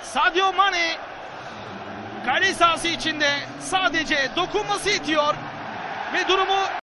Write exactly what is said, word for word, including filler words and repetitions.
Sadio Mane kale sahası içinde sadece dokunması yetiyor ve durumu